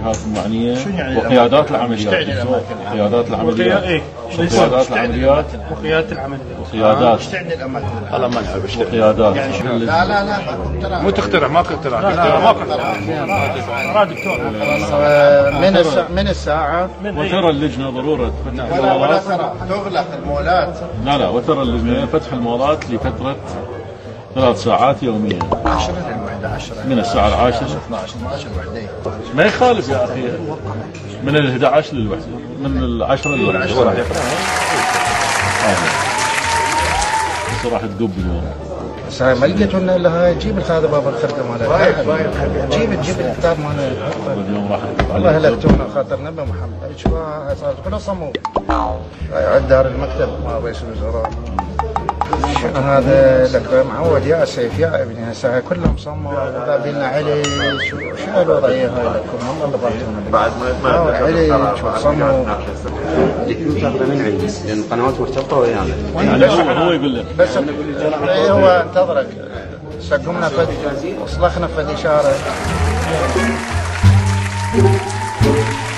الجهات المعنيه يعني وقيادات العمليات. قيادات العمليات وقيادات العمليات وقيادة العمليات وقيادات ايش تعني الأماكن؟ والله ما نعرف ايش وقيادات لا مو تخترع ماكو اختراع ماكو أراد دكتور من الساعة وترى اللجنه ضروره فتح ولا المولات. ترى تغلق المولات لا وترى اللجنه فتح المولات لفتره 3 ساعات يوميا 10 للوحدة 10 من الساعه 10 12 الوحدة ما يخالف يا اخي من ال 11 للوحده من 10 للوحده بس راح تقب اليوم. بس هاي ما لقيت الا هاي جيب هذا باب الخرده ماله جيب الكتاب ماله اليوم راح تقب والله عليه. هلكتونا خاطر نبي محمد ايش صار كله صمود هاي عند دار المكتب مال رئيس الوزراء شنو هذا لك معود يا سيف يا ابني هسه كلهم صموا وذابين عليك شو الوضعيه هاي لكم والله اللي ضبطونا بعد ما عليك وصموا تاخذه من عندي لان القنوات مرتبطه ويانا يعني هو يقول لك بس هو انتظرك سقمنا فد وصلخنا فد اشاره